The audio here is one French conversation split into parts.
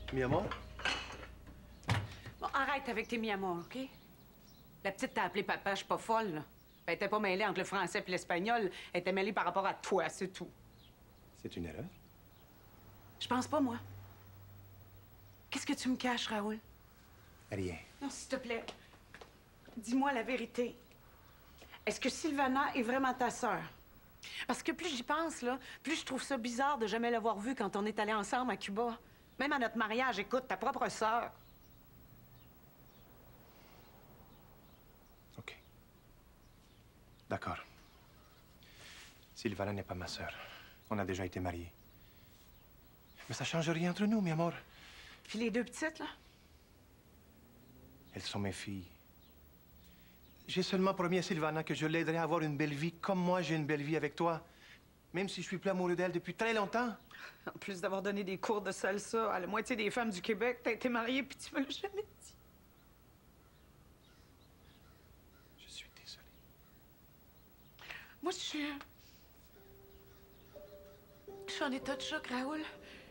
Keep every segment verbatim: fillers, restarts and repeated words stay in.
Mi amor? Bon, arrête avec tes mi amor, OK? La petite t'a appelé papa, je suis pas folle, là. Elle était pas mêlée entre le français et l'espagnol. Elle était mêlée par rapport à toi, c'est tout. C'est une erreur? Je pense pas, moi. Qu'est-ce que tu me caches, Raoul? Rien. Non, s'il te plaît. Dis-moi la vérité. Est-ce que Sylvana est vraiment ta sœur? Parce que plus j'y pense, là, plus je trouve ça bizarre de jamais l'avoir vue quand on est allés ensemble à Cuba. Même à notre mariage, écoute, ta propre sœur. OK. D'accord. Sylvana n'est pas ma sœur. On a déjà été mariés. Mais ça change rien entre nous, mi amor. Puis les deux petites, là? Elles sont mes filles. J'ai seulement promis à Sylvana que je l'aiderai à avoir une belle vie comme moi j'ai une belle vie avec toi. Même si je suis plus amoureux d'elle depuis très longtemps. En plus d'avoir donné des cours de salsa à la moitié des femmes du Québec, t'as été mariée puis tu me l'as jamais dit. Je suis désolé. Moi, je suis... Je suis en état de choc, Raoul.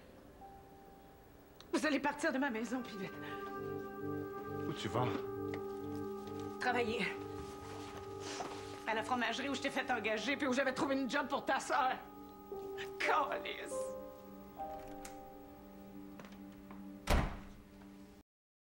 Vous allez partir de ma maison, puis vite. Où tu vas? Travailler. À la fromagerie où je t'ai fait engager, puis où j'avais trouvé une job pour ta sœur. Calice!